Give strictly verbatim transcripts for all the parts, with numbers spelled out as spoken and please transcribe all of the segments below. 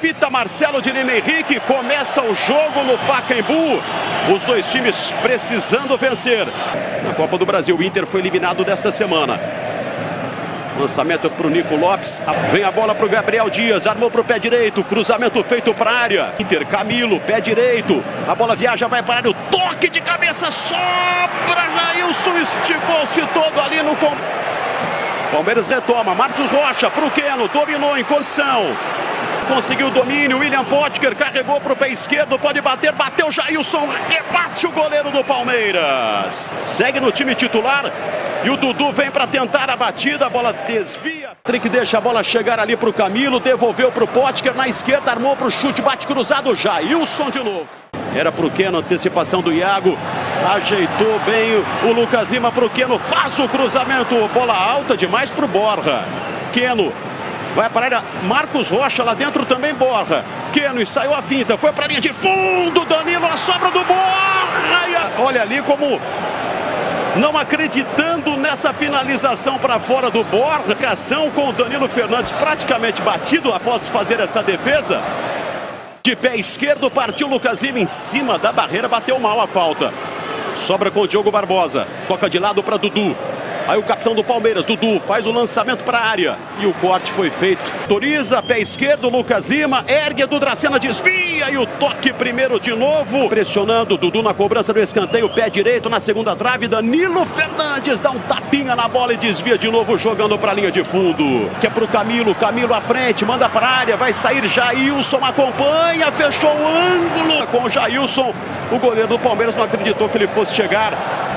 Apita Marcelo de Lima Henrique, começa o jogo no Pacaembu. Os dois times precisando vencer. Na Copa do Brasil, o Inter foi eliminado dessa semana. Lançamento para o Nico Lopes. Vem a bola para o Gabriel Dias. Armou para o pé direito. Cruzamento feito para a área. Inter, Camilo, pé direito. A bola viaja, vai para a área. O toque de cabeça sobra. Jailson esticou-se todo ali no... Palmeiras retoma. Marcos Rocha para o Keno. Dominou em condição. Conseguiu o domínio. William Potker carregou para o pé esquerdo. Pode bater. Bateu Jailson. Rebate o goleiro do Palmeiras. Segue no time titular. E o Dudu vem para tentar a batida, a bola desvia. Trick deixa a bola chegar ali para o Camilo, devolveu para o Potker, na esquerda, armou para o chute, bate cruzado, Jailson de novo. Era para o Keno, antecipação do Iago, ajeitou bem o Lucas Lima para o Keno, faz o cruzamento, bola alta demais para o Borja. Keno vai para a área, Marcos Rocha lá dentro também, Borja. Keno e saiu a finta, foi para a linha de fundo, Danilo, a sobra do Borja. Olha ali como... Não acreditando nessa finalização para fora do Borja. Cação com o Danilo Fernandes praticamente batido após fazer essa defesa. De pé esquerdo partiu Lucas Lima em cima da barreira, bateu mal a falta. Sobra com o Diogo Barbosa. Toca de lado para Dudu. Aí o capitão do Palmeiras, Dudu, faz o lançamento para a área. E o corte foi feito. Autoriza, pé esquerdo, Lucas Lima. Ergue do Dracena, desvia. E o toque primeiro de novo. Pressionando, Dudu na cobrança do escanteio. Pé direito na segunda trave. Danilo Fernandes dá um tapinha na bola e desvia de novo, jogando para a linha de fundo. Que é para o Camilo. Camilo à frente, manda para a área. Vai sair Jailson, acompanha. Fechou o ângulo. Com o Jailson, o goleiro do Palmeiras não acreditou que ele fosse chegar.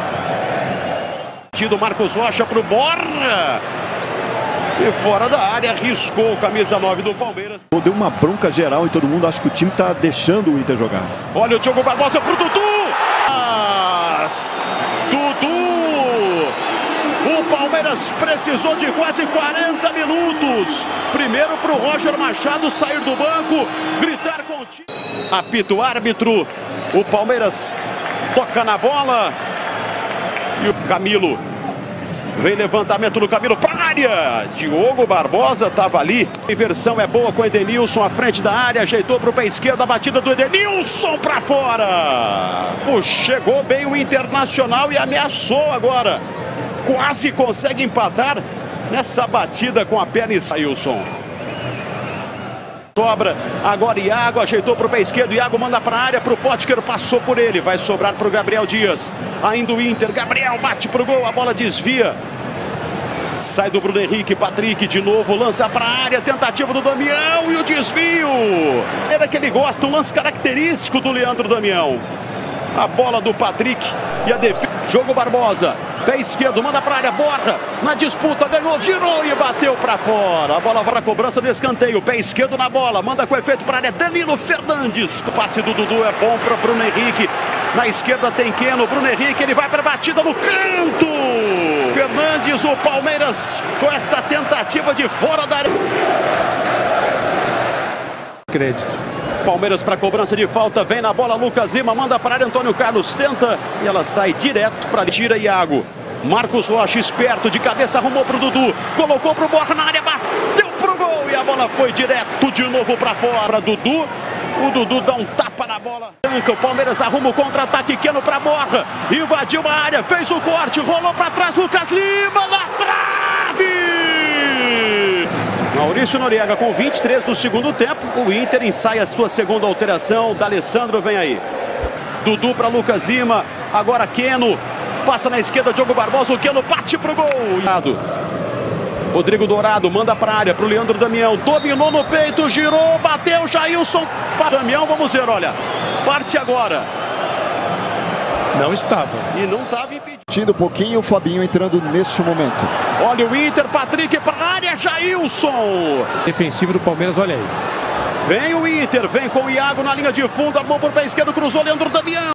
Tido Marcos Rocha para o Borja. E fora da área, arriscou o camisa nove do Palmeiras. Deu uma bronca geral em todo mundo. Acho que o time está deixando o Inter jogar. Olha o Diogo Barbosa para o Dudu. Mas, Dudu. O Palmeiras precisou de quase quarenta minutos. Primeiro para o Roger Machado sair do banco, gritar com o time. Apita o árbitro. O Palmeiras toca na bola. E o Camilo, vem levantamento do Camilo para a área. Diogo Barbosa estava ali. A inversão é boa com o Edenilson à frente da área. Ajeitou para o pé esquerdo, a batida do Edenilson para fora. Puxa, chegou bem o Internacional e ameaçou agora. Quase consegue empatar nessa batida com a perna. Jailson. Sobra, agora Iago, ajeitou para o pé esquerdo, Iago manda para a área, para o Potker, passou por ele, vai sobrar para o Gabriel Dias, ainda o Inter, Gabriel bate para o gol, a bola desvia, sai do Bruno Henrique, Patrick de novo, lança para a área, tentativa do Damião e o desvio, era que ele gosta, um lance característico do Leandro Damião, a bola do Patrick e a defesa, Diogo Barbosa. Pé esquerdo, manda para a área, Borja, na disputa, ganhou, girou e bateu para fora. A bola vai para a cobrança do escanteio, pé esquerdo na bola, manda com efeito para a área, Danilo Fernandes. O passe do Dudu é bom para Bruno Henrique. Na esquerda tem Keno, Bruno Henrique, ele vai para a batida no canto. Fernandes, o Palmeiras com esta tentativa de fora da área. Crédito. Palmeiras para cobrança de falta, vem na bola Lucas Lima, manda para a área, Antônio Carlos tenta e ela sai direto para tira Iago. Marcos Rocha, esperto, de cabeça, arrumou para o Dudu, colocou para o Borja na área, bateu para o gol e a bola foi direto de novo para fora. Para Dudu, o Dudu dá um tapa na bola. O Palmeiras arruma o contra-ataque, Keno para Borja, invadiu a área, fez o corte, rolou para trás, Lucas Lima na trave! Maurício Noriega com vinte e três do segundo tempo. O Inter ensaia a sua segunda alteração. D'Alessandro vem aí. Dudu para Lucas Lima. Agora Keno. Passa na esquerda, Diogo Barbosa. O Keno bate pro gol. Rodrigo Dourado manda para a área para o Leandro Damião. Dominou no peito, girou, bateu. Jailson para Damião. Vamos ver, olha. Parte agora. Não estava. E não estava impedido. Um pouquinho, o Fabinho entrando neste momento. Olha o Inter, Patrick para a área, Jailson. Defensivo do Palmeiras, olha aí. Vem o Inter, vem com o Iago na linha de fundo, armou por pé esquerdo, cruzou Leandro Damião.